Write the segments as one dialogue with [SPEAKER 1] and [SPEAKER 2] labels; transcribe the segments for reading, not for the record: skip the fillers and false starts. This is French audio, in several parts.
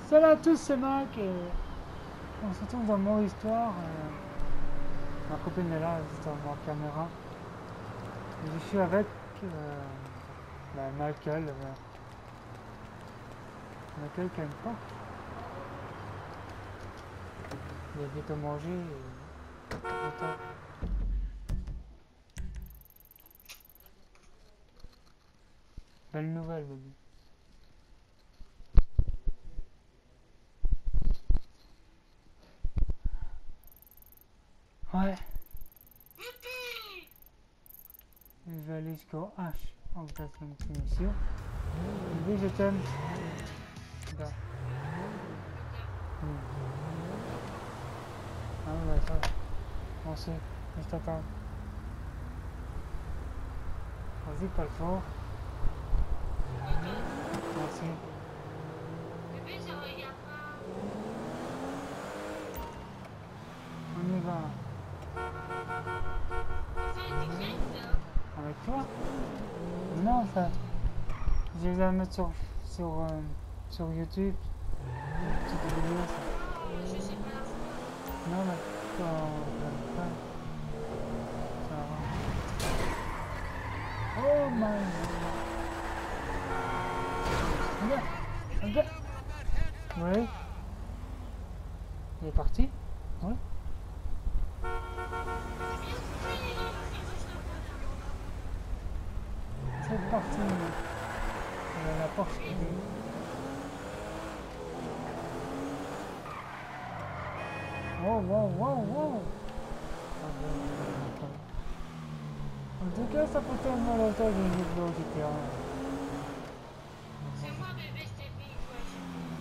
[SPEAKER 1] Salut à tous, c'est Mac et on se retrouve dans mon histoire. Ma copine est là, juste dans ma caméra. Et je suis avec Michael. Michael qui aime pas. Il a vite à manger. Attends. Belle nouvelle, bébé. Ouais. Je vais aller jusqu'au H en place de une mission. Bébé, je t'aime. Regarde. Ah ouais, ça va. On sait. Je t'attends. Vas-y, pas le fort. Merci.
[SPEAKER 2] Bébé, je regarde pas.
[SPEAKER 1] On y va.
[SPEAKER 2] On fait un direct.
[SPEAKER 1] Avec toi? Non, ça. Je vais la mettre sur YouTube. Une petite vidéo, ça.
[SPEAKER 2] Je sais pas la faire.
[SPEAKER 1] Non, mais ça va. Oh my god. Regarde. Oui. Il est parti? Oui. C'est parti. Il y a la porte. Wow, wow, wow, wow. En tout cas, ça peut tellement longtemps que je joue au GTA.
[SPEAKER 2] C'est moi, bébé, je t'ai mis une question.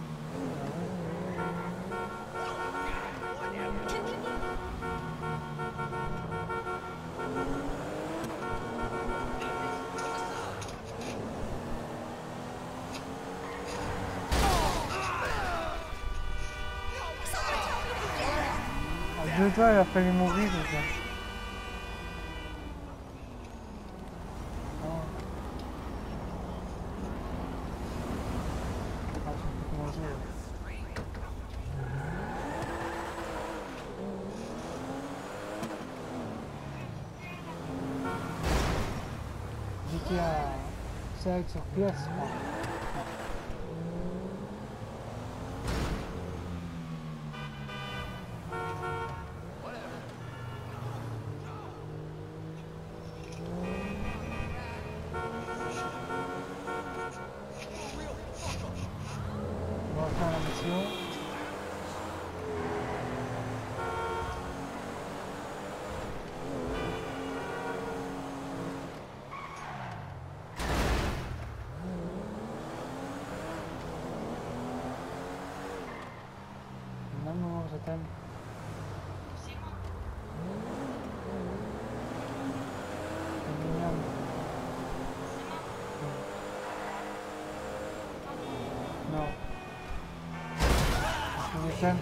[SPEAKER 1] À deux doigts, il a failli mourir déjà. Oh. Ah, je peux manger. GTA 5 sur PS, je crois. On va faire la mission. Maman, je t'aime.
[SPEAKER 2] C'est moi.
[SPEAKER 1] C'est mignon. Non. Je t'aime.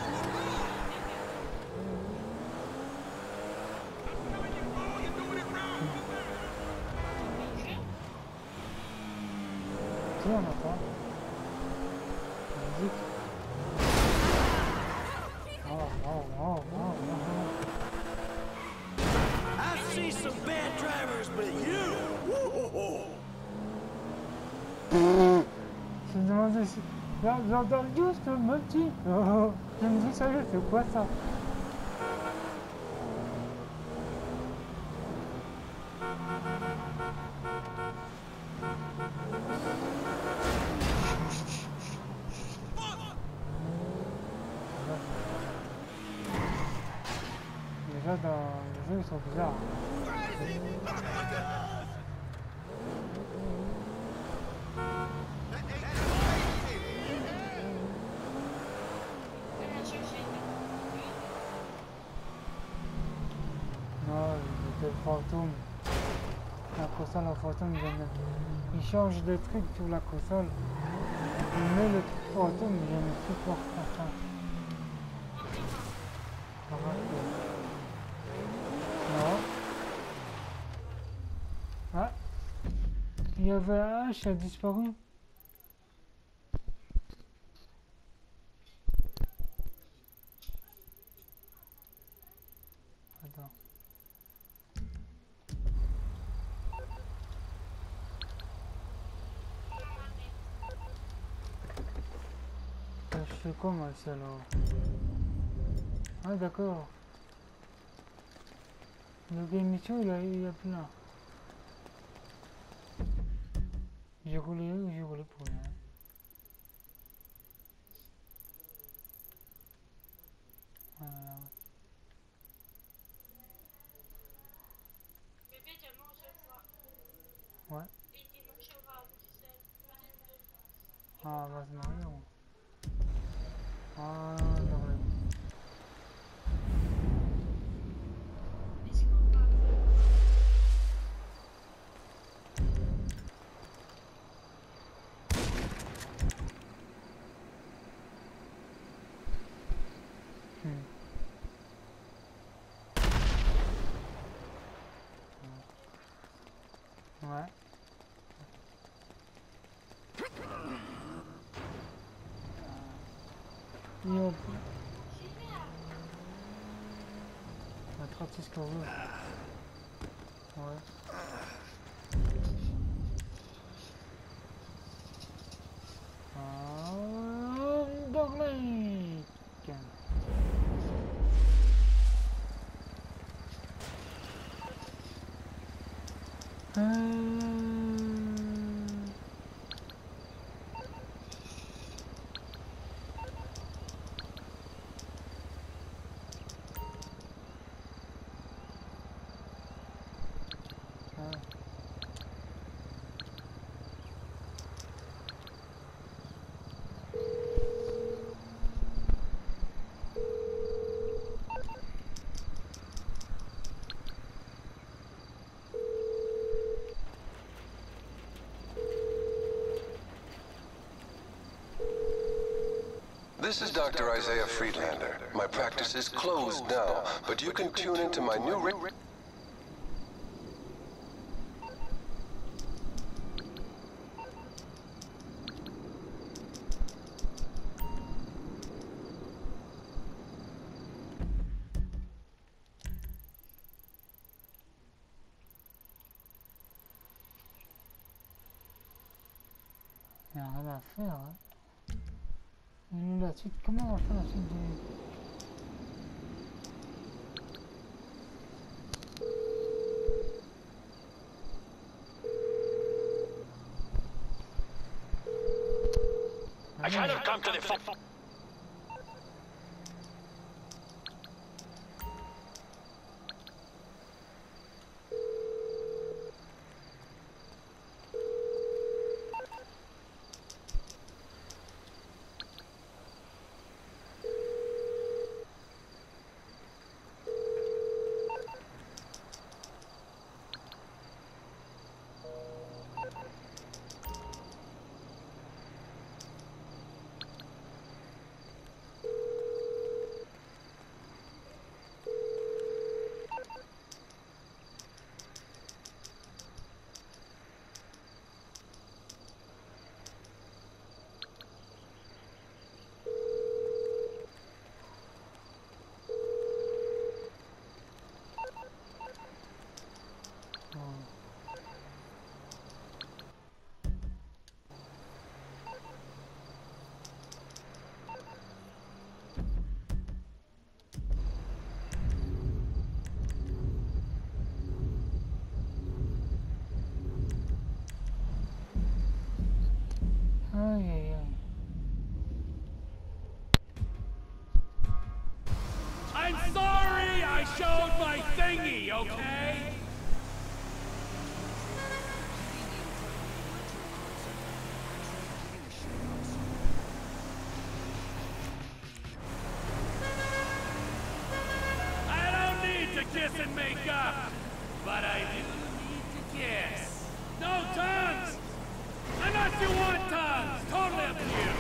[SPEAKER 1] Qui on entend? La musique. Oh, oh, oh, oh, oh.
[SPEAKER 3] I've seen some bad drivers, but you! Woo-ho-ho.
[SPEAKER 1] Je me demandais si... J'entends juste me dit. Oh, je me dis sérieux, c'est quoi ça? Déjà dans le jeu ils sont bizarres.
[SPEAKER 2] Je vais la chercher.
[SPEAKER 1] Non, c'est le fantôme. La console en fantôme, il change de truc sur la console. Il met le truc fantôme, je ne supporte pas ça. Non. Ah. Il y avait un H qui a disparu. je fais comment ça alors? Ah d'accord. Le game mission il y a plein. J'ai roulé pour rien. Voilà.
[SPEAKER 2] Bébé, demain on se voit.
[SPEAKER 1] Ouais.
[SPEAKER 2] Et dimanche on va à Bruxelles.
[SPEAKER 1] Ah bah c'est marrant. Ah non.
[SPEAKER 2] Est-ce qu'on va
[SPEAKER 1] Ouais. Et on peut attraper ce qu'on veut. Ouais. Dogmatic.
[SPEAKER 4] This is Dr. Isaiah Friedlander. My practice is closed now, but you can tune into my new
[SPEAKER 1] Il n'y a rien à faire. Hein. Et nous, la suite, comment on va faire la suite du...
[SPEAKER 3] I should have come to the phone.
[SPEAKER 1] Aïe, aïe, aïe.
[SPEAKER 3] I'm sorry I showed my thingy, okay? I don't need to kiss and make up, but I do need to kiss. No tongues! Unless you want tongues! Totally up to you!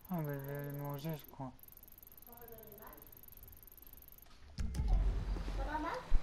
[SPEAKER 1] Ah ben je vais aller manger je crois.
[SPEAKER 5] Ça va mal?